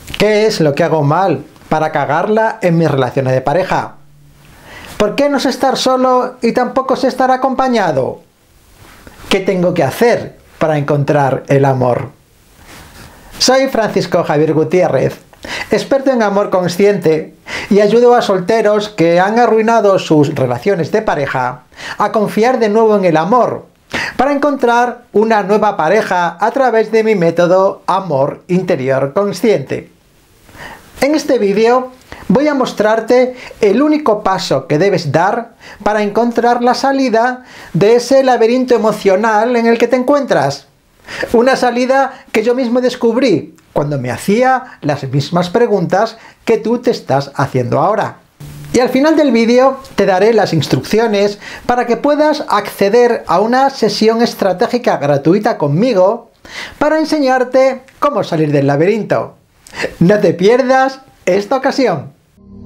¿Qué es lo que hago mal para cagarla en mis relaciones de pareja? ¿Por qué no sé estar solo y tampoco sé estar acompañado? ¿Qué tengo que hacer para encontrar el amor? Soy Francisco Javier Gutiérrez, experto en amor consciente, y ayudo a solteros que han arruinado sus relaciones de pareja a confiar de nuevo en el amor, para encontrar una nueva pareja a través de mi método Amor Interior Consciente. En este vídeo voy a mostrarte el único paso que debes dar para encontrar la salida de ese laberinto emocional en el que te encuentras. Una salida que yo mismo descubrí cuando me hacía las mismas preguntas que tú te estás haciendo ahora. Y al final del vídeo te daré las instrucciones para que puedas acceder a una sesión estratégica gratuita conmigo para enseñarte cómo salir del laberinto. No te pierdas esta ocasión.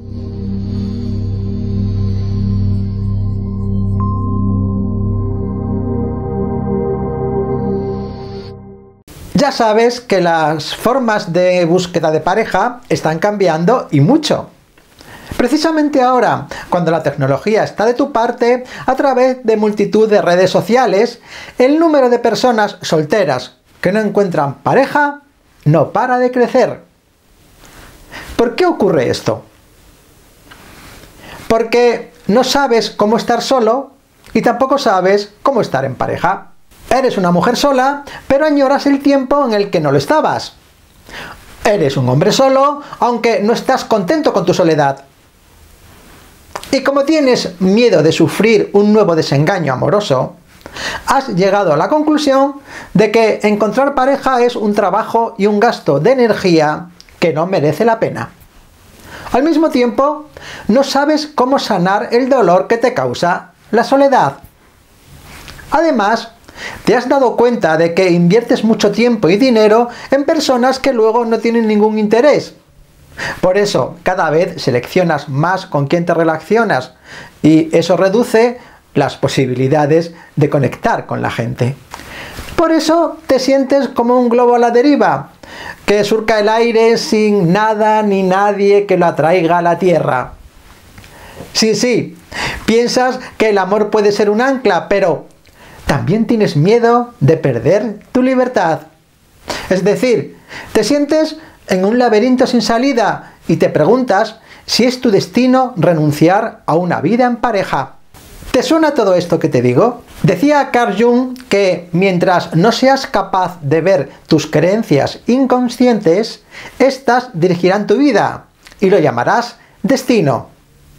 Ya sabes que las formas de búsqueda de pareja están cambiando y mucho. Precisamente ahora, cuando la tecnología está de tu parte, a través de multitud de redes sociales, el número de personas solteras que no encuentran pareja no para de crecer. ¿Por qué ocurre esto? Porque no sabes cómo estar solo y tampoco sabes cómo estar en pareja. Eres una mujer sola, pero añoras el tiempo en el que no lo estabas. Eres un hombre solo, aunque no estás contento con tu soledad. Y como tienes miedo de sufrir un nuevo desengaño amoroso, has llegado a la conclusión de que encontrar pareja es un trabajo y un gasto de energía que no merece la pena. Al mismo tiempo, no sabes cómo sanar el dolor que te causa la soledad. Además, te has dado cuenta de que inviertes mucho tiempo y dinero en personas que luego no tienen ningún interés. Por eso, cada vez seleccionas más con quién te relacionas y eso reduce las posibilidades de conectar con la gente. Por eso te sientes como un globo a la deriva, que surca el aire sin nada ni nadie que lo atraiga a la tierra. Sí, piensas que el amor puede ser un ancla, pero también tienes miedo de perder tu libertad. Es decir, te sientes en un laberinto sin salida y te preguntas si es tu destino renunciar a una vida en pareja. ¿Te suena todo esto que te digo? Decía Carl Jung que mientras no seas capaz de ver tus creencias inconscientes, éstas dirigirán tu vida y lo llamarás destino.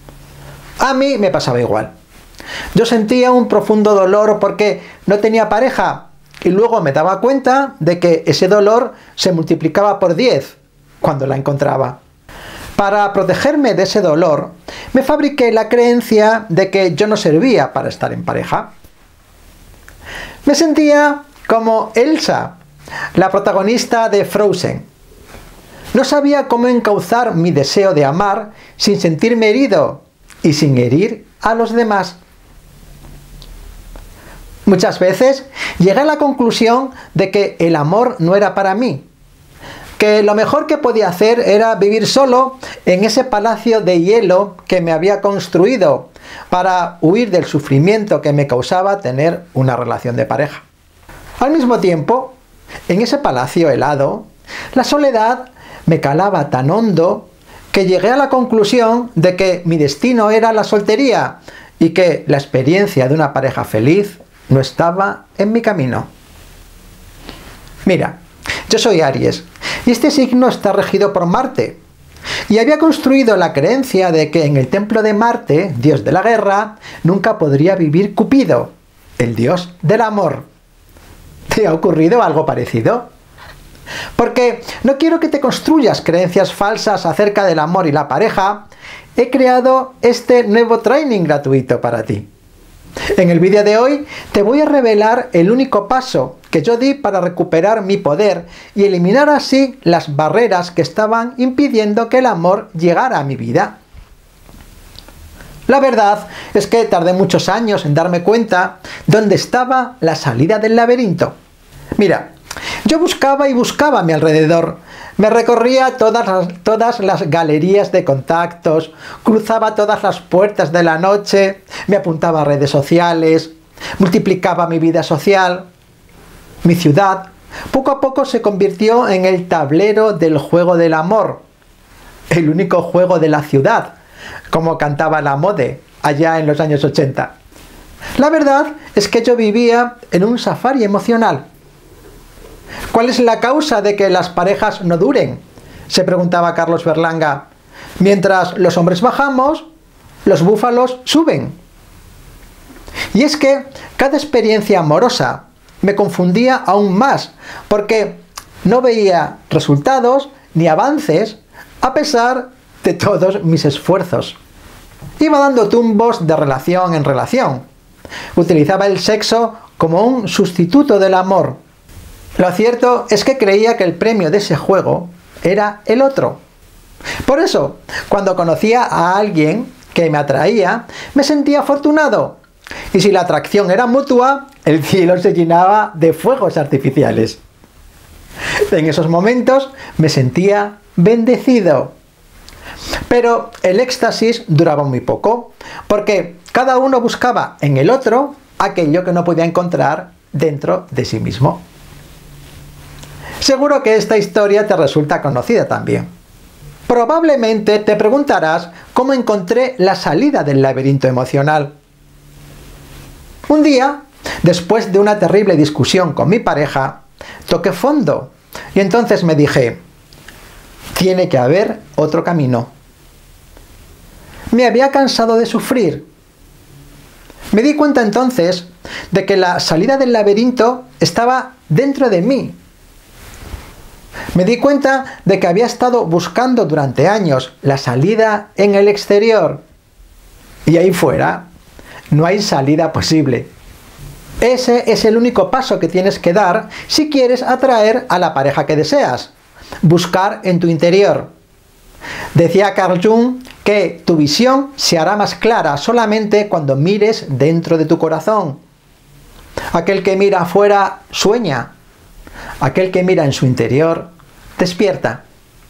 A mí me pasaba igual. Yo sentía un profundo dolor porque no tenía pareja y luego me daba cuenta de que ese dolor se multiplicaba por 10 cuando la encontraba. Para protegerme de ese dolor, me fabriqué la creencia de que yo no servía para estar en pareja. Me sentía como Elsa, la protagonista de Frozen. No sabía cómo encauzar mi deseo de amar sin sentirme herido y sin herir a los demás. Muchas veces llegué a la conclusión de que el amor no era para mí, que lo mejor que podía hacer era vivir solo en ese palacio de hielo que me había construido para huir del sufrimiento que me causaba tener una relación de pareja. Al mismo tiempo, en ese palacio helado, la soledad me calaba tan hondo que llegué a la conclusión de que mi destino era la soltería y que la experiencia de una pareja feliz no estaba en mi camino. Mira, yo soy Aries y este signo está regido por Marte. Y había construido la creencia de que en el templo de Marte, dios de la guerra, nunca podría vivir Cupido, el dios del amor. ¿Te ha ocurrido algo parecido? Porque no quiero que te construyas creencias falsas acerca del amor y la pareja, he creado este nuevo training gratuito para ti. En el vídeo de hoy te voy a revelar el único paso que yo di para recuperar mi poder y eliminar así las barreras que estaban impidiendo que el amor llegara a mi vida. La verdad es que tardé muchos años en darme cuenta dónde estaba la salida del laberinto. Mira, yo buscaba y buscaba a mi alrededor, Me recorría todas las galerías de contactos, cruzaba todas las puertas de la noche, me apuntaba a redes sociales, multiplicaba mi vida social. Mi ciudad, poco a poco se convirtió en el tablero del juego del amor, el único juego de la ciudad, como cantaba la Mode allá en los años 80. La verdad es que yo vivía en un safari emocional. ¿Cuál es la causa de que las parejas no duren?, se preguntaba Carlos Berlanga. Mientras los hombres bajamos, los búfalos suben. Y es que cada experiencia amorosa me confundía aún más, porque no veía resultados ni avances a pesar de todos mis esfuerzos. Iba dando tumbos de relación en relación. Utilizaba el sexo como un sustituto del amor. Lo cierto es que creía que el premio de ese juego era el otro. Por eso, cuando conocía a alguien que me atraía, me sentía afortunado. Y si la atracción era mutua, el cielo se llenaba de fuegos artificiales. En esos momentos me sentía bendecido. Pero el éxtasis duraba muy poco, porque cada uno buscaba en el otro aquello que no podía encontrar dentro de sí mismo. Seguro que esta historia te resulta conocida también. Probablemente te preguntarás cómo encontré la salida del laberinto emocional. Un día, después de una terrible discusión con mi pareja, toqué fondo y entonces me dije: tiene que haber otro camino. Me había cansado de sufrir. Me di cuenta entonces de que la salida del laberinto estaba dentro de mí. Me di cuenta de que había estado buscando durante años la salida en el exterior. Y ahí fuera no hay salida posible. Ese es el único paso que tienes que dar si quieres atraer a la pareja que deseas. Buscar en tu interior. Decía Carl Jung que tu visión se hará más clara solamente cuando mires dentro de tu corazón. Aquel que mira afuera sueña. Aquel que mira en su interior despierta.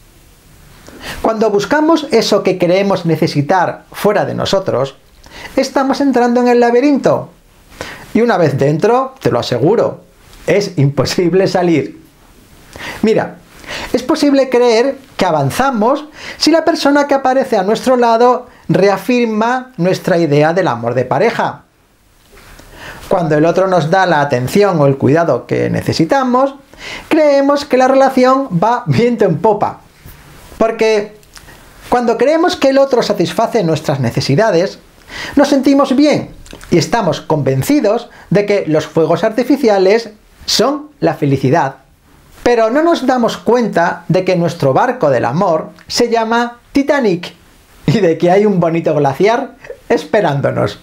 Cuando buscamos eso que creemos necesitar fuera de nosotros, estamos entrando en el laberinto. Y una vez dentro, te lo aseguro, es imposible salir. Mira, es posible creer que avanzamos si la persona que aparece a nuestro lado reafirma nuestra idea del amor de pareja. Cuando el otro nos da la atención o el cuidado que necesitamos, creemos que la relación va viento en popa. Porque cuando creemos que el otro satisface nuestras necesidades, nos sentimos bien y estamos convencidos de que los fuegos artificiales son la felicidad. Pero no nos damos cuenta de que nuestro barco del amor se llama Titanic y de que hay un bonito glaciar esperándonos.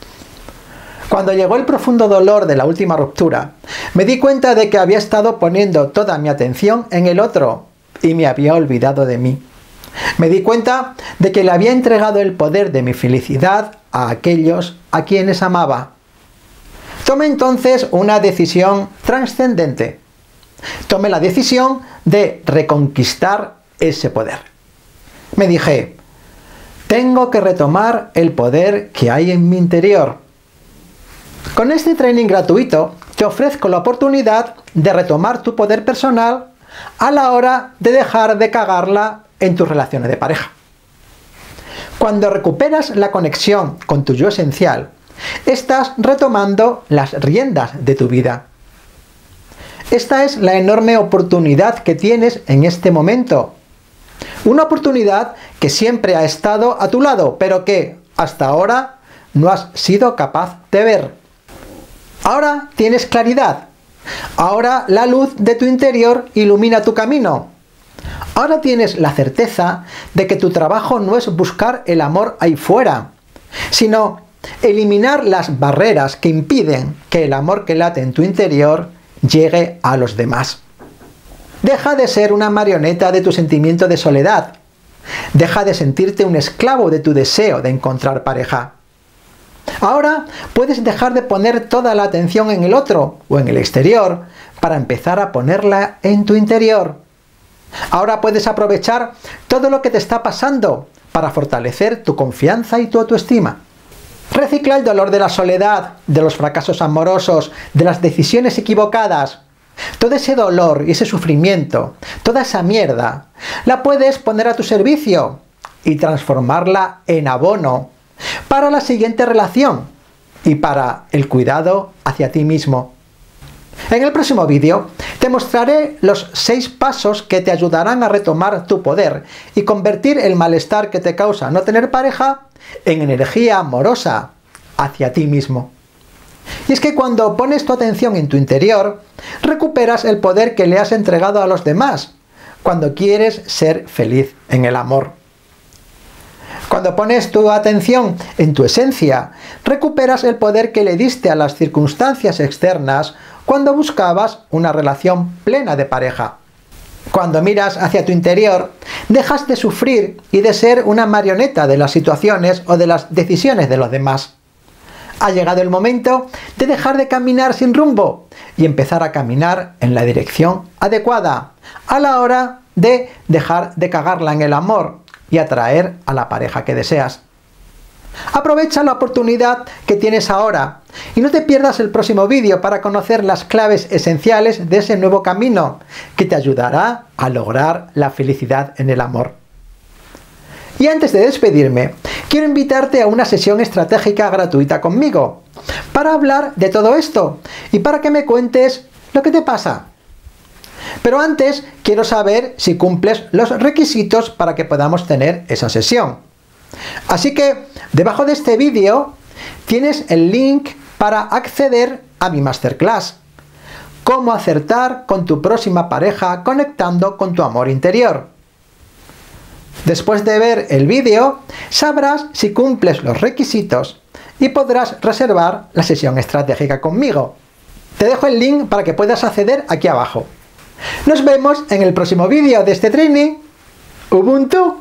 Cuando llegó el profundo dolor de la última ruptura, me di cuenta de que había estado poniendo toda mi atención en el otro y me había olvidado de mí. Me di cuenta de que le había entregado el poder de mi felicidad a aquellos a quienes amaba. Tomé entonces una decisión trascendente. Tomé la decisión de reconquistar ese poder. Me dije: tengo que retomar el poder que hay en mi interior. Con este training gratuito te ofrezco la oportunidad de retomar tu poder personal a la hora de dejar de cagarla en tus relaciones de pareja. Cuando recuperas la conexión con tu yo esencial, estás retomando las riendas de tu vida. Esta es la enorme oportunidad que tienes en este momento. Una oportunidad que siempre ha estado a tu lado, pero que hasta ahora no has sido capaz de ver. Ahora tienes claridad. Ahora la luz de tu interior ilumina tu camino. Ahora tienes la certeza de que tu trabajo no es buscar el amor ahí fuera, sino eliminar las barreras que impiden que el amor que late en tu interior llegue a los demás. Deja de ser una marioneta de tu sentimiento de soledad. Deja de sentirte un esclavo de tu deseo de encontrar pareja. Ahora puedes dejar de poner toda la atención en el otro o en el exterior para empezar a ponerla en tu interior. Ahora puedes aprovechar todo lo que te está pasando para fortalecer tu confianza y tu autoestima. Recicla el dolor de la soledad, de los fracasos amorosos, de las decisiones equivocadas. Todo ese dolor y ese sufrimiento, toda esa mierda, la puedes poner a tu servicio y transformarla en abono para la siguiente relación y para el cuidado hacia ti mismo. En el próximo vídeo te mostraré los 6 pasos que te ayudarán a retomar tu poder y convertir el malestar que te causa no tener pareja en energía amorosa hacia ti mismo. Y es que cuando pones tu atención en tu interior, recuperas el poder que le has entregado a los demás, cuando quieres ser feliz en el amor. Cuando pones tu atención en tu esencia, recuperas el poder que le diste a las circunstancias externas cuando buscabas una relación plena de pareja. Cuando miras hacia tu interior, dejas de sufrir y de ser una marioneta de las situaciones o de las decisiones de los demás. Ha llegado el momento de dejar de caminar sin rumbo y empezar a caminar en la dirección adecuada, a la hora de dejar de cagarla en el amor y atraer a la pareja que deseas. Aprovecha la oportunidad que tienes ahora y no te pierdas el próximo vídeo para conocer las claves esenciales de ese nuevo camino que te ayudará a lograr la felicidad en el amor. Y antes de despedirme, quiero invitarte a una sesión estratégica gratuita conmigo para hablar de todo esto y para que me cuentes lo que te pasa. Pero antes quiero saber si cumples los requisitos para que podamos tener esa sesión. Así que debajo de este vídeo tienes el link para acceder a mi masterclass. Cómo acertar con tu próxima pareja conectando con tu amor interior. Después de ver el vídeo, sabrás si cumples los requisitos y podrás reservar la sesión estratégica conmigo. Te dejo el link para que puedas acceder aquí abajo. Nos vemos en el próximo vídeo de este training. Ubuntu.